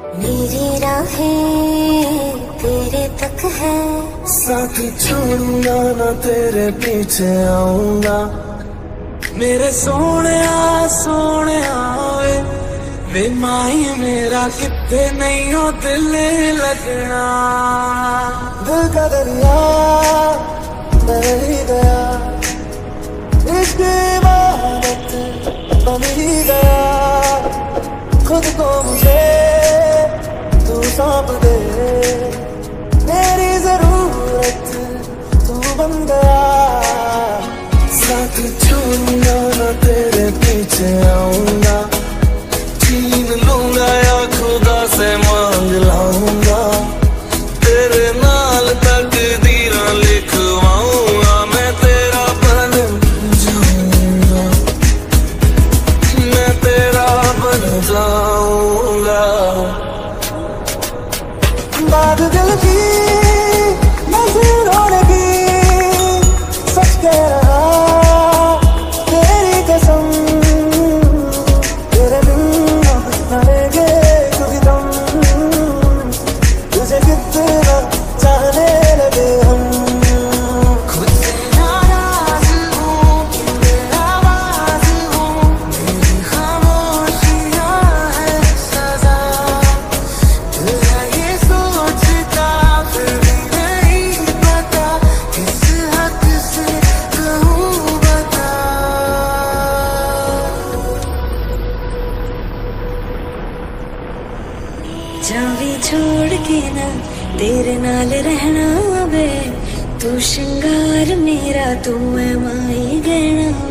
मेरी राहें तेरे तक है, साथ छोड़ूंगा ना तेरे पीछे आऊंगा। मेरे सोने वे माही मेरा कितने नहीं हो दिल लगना। दिल का दरिया बह ही गया, इश्क इबादत बन ही गया। खुद को मुझे तू सौंप दे, मेरी जरूरत तू बन गया। साथ छोड़ूंगा ना तेरे पीछे आऊंगा। छीन लूंगा या खुदा से मांग लाऊंगा। तेरे नाल तकदीरां लिखवाऊंगा। मैं तेरा बन जाऊंगा, मैं तेरा बन जाऊंगा। बात दिल की नजरों की सच कह रहा, तेरी कसम तेरे बिन रहेंगे कभी दम। तुझे कितना चाहने लगे हम। खुद से नाराज हूँ कि मेरा आवाज हूँ, मेरी खामोशियाँ है सजा। दिल ये सोचता फिर भी नहीं पता, किस हद से कहूँ बता। जावी छोड़ के ना तेरे नाल रहना वे, तू श्रृंगार मेरा तू है माई गहना।